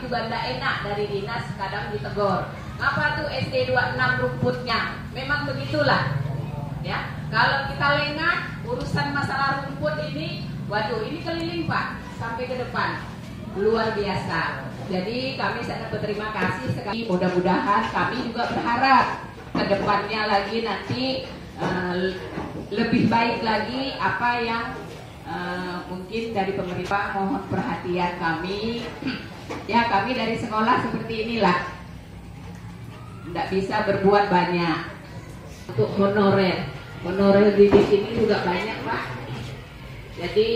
juga tidak enak dari dinas, kadang ditegur. Apa tuh SD 26 rumputnya? Memang begitulah. Ya, kalau kita lengah urusan masalah rumput ini, waduh, ini keliling Pak sampai ke depan, luar biasa. Jadi kami sangat berterima kasih sekali. Mudah-mudahan kami juga berharap ke depannya lagi nanti lebih baik lagi apa yang mungkin dari pemerintah. Mohon perhatian kami. Ya, kami dari sekolah seperti inilah, tidak bisa berbuat banyak. Untuk honorer di sini juga banyak Pak. Jadi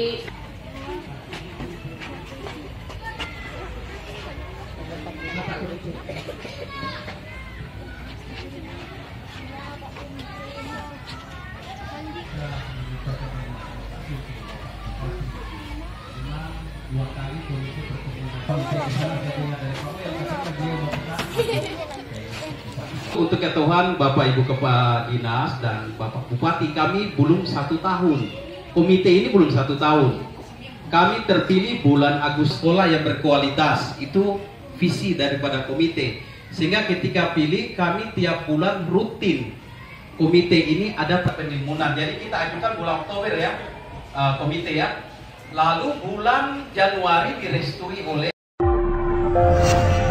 untuk ketuhan Bapak Ibu Kepala Dinas dan Bapak Bupati, kami belum 1 tahun. Komite ini belum 1 tahun. Kami terpilih bulan Agustus. Sekolah yang berkualitas itu visi daripada komite. Sehingga ketika pilih, kami tiap bulan rutin komite ini ada penimbunan. Jadi kita ajukan bulan Oktober ya, komite ya. Lalu bulan Januari direstui oleh